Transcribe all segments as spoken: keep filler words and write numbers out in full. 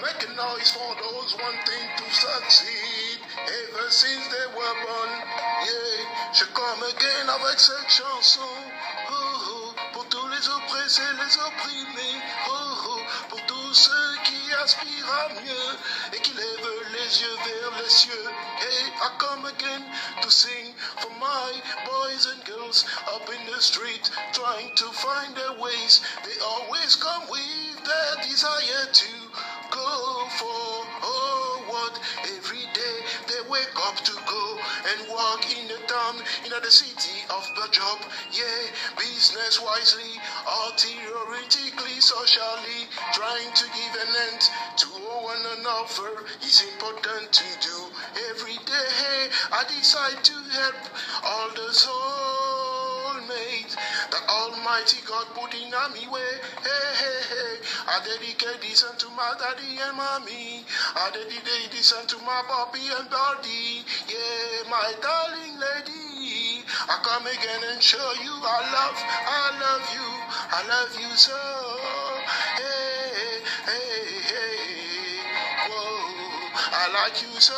make a noise for those wanting to succeed. Ever since they were born, yeah, je come again avec cette chanson. Oh, oh, pour tous les oppressés, les opprimés. Oh, oh, pour tous ceux qui aspirent à mieux et qui lèvent les yeux vers les cieux. Hey, I come again to sing for my boys and girls up in the street, trying to find their ways. They always come with their desire to go for oh what every day they wake up to go and walk in the town, in the city of the job. Yeah, business wisely, or theoretically, socially, trying to give an end to one another is important to do every day. I decide to help all the soulmates that Almighty God put in me way. Hey, hey, hey. I dedicate this unto my daddy and mommy. I dedicate this unto my puppy and body. Yeah, my darling lady. I come again and show you I love, I love you, I love you so. Hey, hey, hey, whoa, I like you so.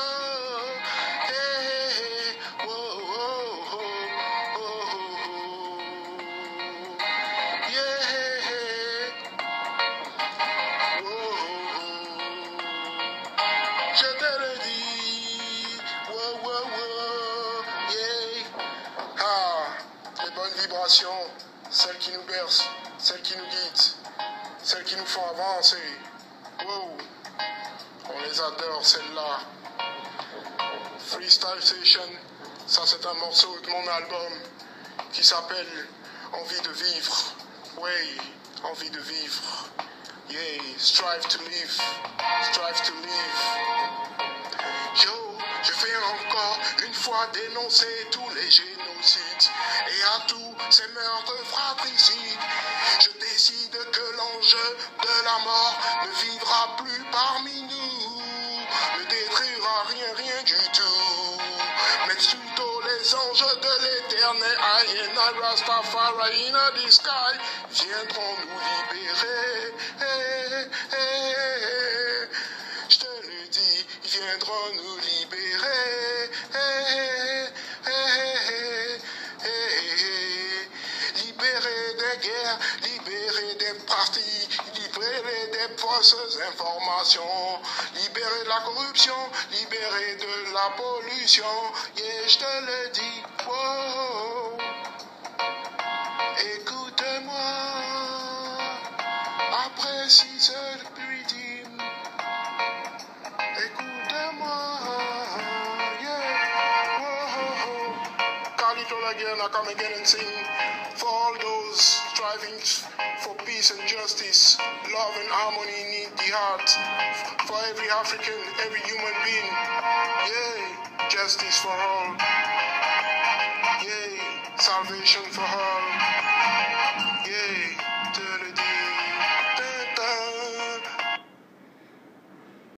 Hey, whoa, whoa, whoa, yeah, whoa, je te le dis, whoa, whoa, whoa, yeah. Ah, les bonnes vibrations, celles qui nous bercent, celles qui nous guident, celles qui nous font avancer. Wow, on les adore, celles-là. Freestyle Session, ça c'est un morceau de mon album qui s'appelle Envie de vivre. Oui, envie de vivre. Yeah, strive to live, strive to live. Yo, je vais encore une fois dénoncer tous les génocides et à tous ces meurtres fratricides. Je décide que l'enjeu de la mort ne vivra plus parmi nous, ne détruira rien, rien du tout, mais plutôt les anges de l'éternel, I and I Rastafari in the sky, viendront nous libérer. Hey, hey, hey. Je te le dis, ils viendront nous libérer. Hey, hey, hey, hey, hey. Libérer des guerres, libérer des partis, libérer des fausses informations, libérer de la corruption, libérer de la pollution. Yeah, je te le dis, wow. Écoute-moi, après six heures rythme. Écoute-moi, yeah, whoa. Carlito again, I come again and sing for all those striving for peace and justice, love and harmony in the heart, for every African, every human being, yeah, justice for all, yeah, salvation for